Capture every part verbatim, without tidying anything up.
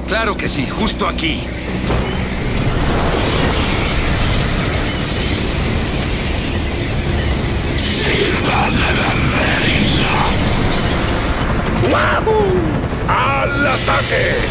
Claro que sí, justo aquí. ¡Wahoo! ¡Al ataque!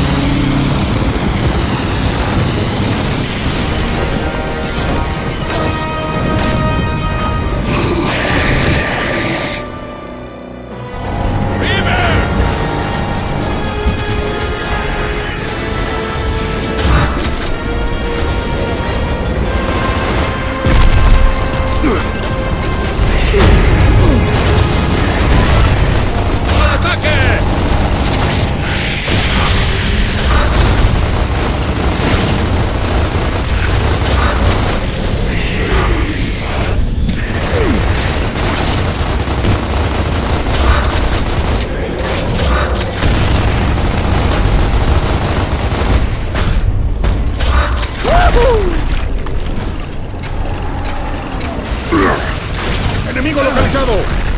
¡Enemigo localizado!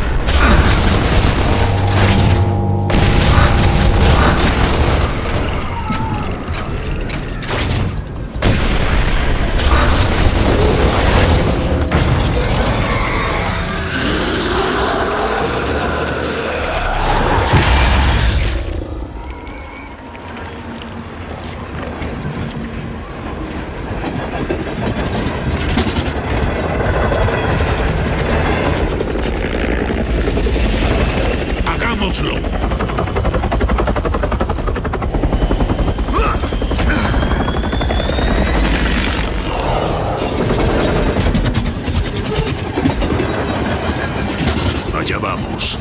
Allá vamos.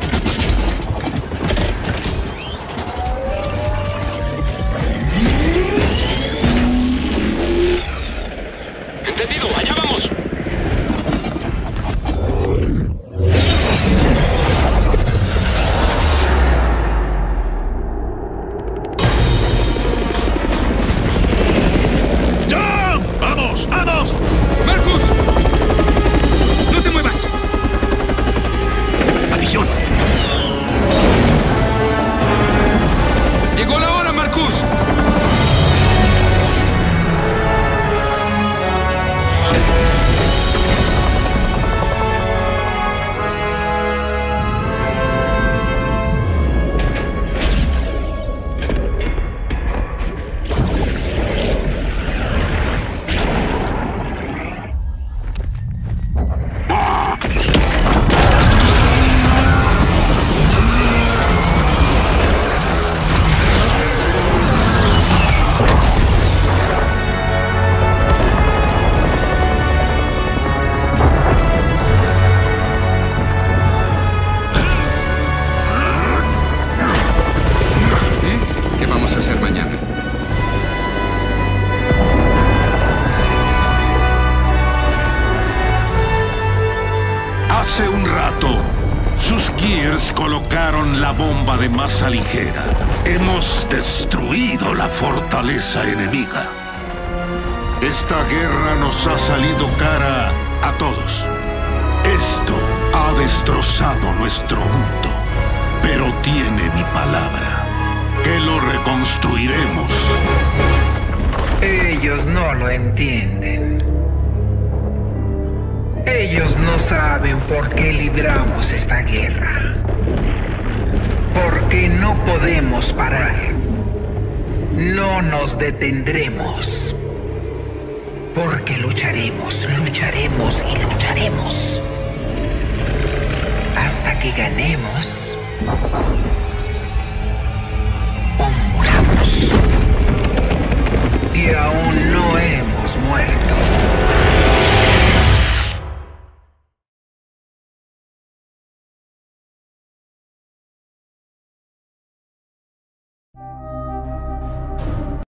Entendido, allá vamos. ¡Ya! ¡Vamos! ¡Vamos! ¡Marcus! ¡No te muevas! ¡Adición! ¡Llegó la hora, Marcus! ¿Qué vamos a hacer mañana? Hace un rato, sus Gears colocaron la bomba de masa ligera. Hemos destruido la fortaleza enemiga. Esta guerra nos ha salido cara a todos. Esto ha destrozado nuestro mundo, pero tiene mi palabra, que lo reconstruiremos. Ellos no lo entienden. Ellos no saben por qué libramos esta guerra. Porque no podemos parar. No nos detendremos. Porque lucharemos, lucharemos y lucharemos. Hasta que ganemos o muramos. Y aún no hemos muerto.